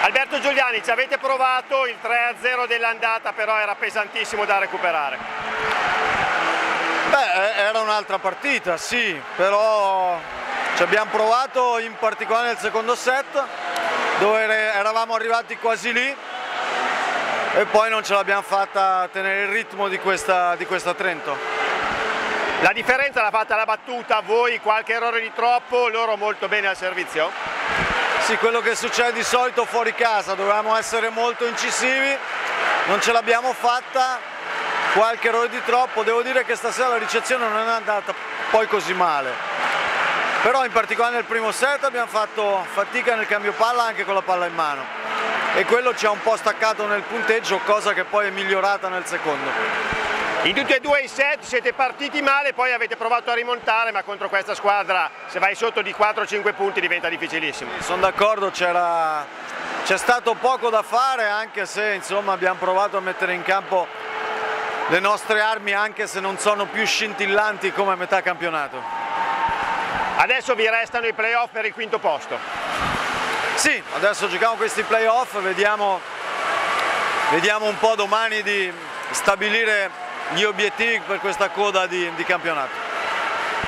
Alberto Giuliani, ci avete provato, il 3-0 dell'andata però era pesantissimo da recuperare. Beh, era un'altra partita, sì, però ci abbiamo provato in particolare nel secondo set, dove eravamo arrivati quasi lì e poi non ce l'abbiamo fatta a tenere il ritmo di questa Trento. La differenza l'ha fatta la battuta, voi qualche errore di troppo, loro molto bene al servizio? Sì, quello che succede di solito fuori casa, dovevamo essere molto incisivi, non ce l'abbiamo fatta, qualche errore di troppo. Devo dire che stasera la ricezione non è andata poi così male, però in particolare nel primo set abbiamo fatto fatica nel cambio palla anche con la palla in mano e quello ci ha un po' staccato nel punteggio, cosa che poi è migliorata nel secondo. In tutti e due i set siete partiti male, poi avete provato a rimontare, ma contro questa squadra se vai sotto di 4-5 punti diventa difficilissimo. Sono d'accordo, c'è stato poco da fare, anche se insomma abbiamo provato a mettere in campo le nostre armi, anche se non sono più scintillanti come a metà campionato. Adesso vi restano i playoff per il quinto posto. Sì, adesso giochiamo questi playoff, vediamo un po' domani di stabilire gli obiettivi per questa coda di campionato.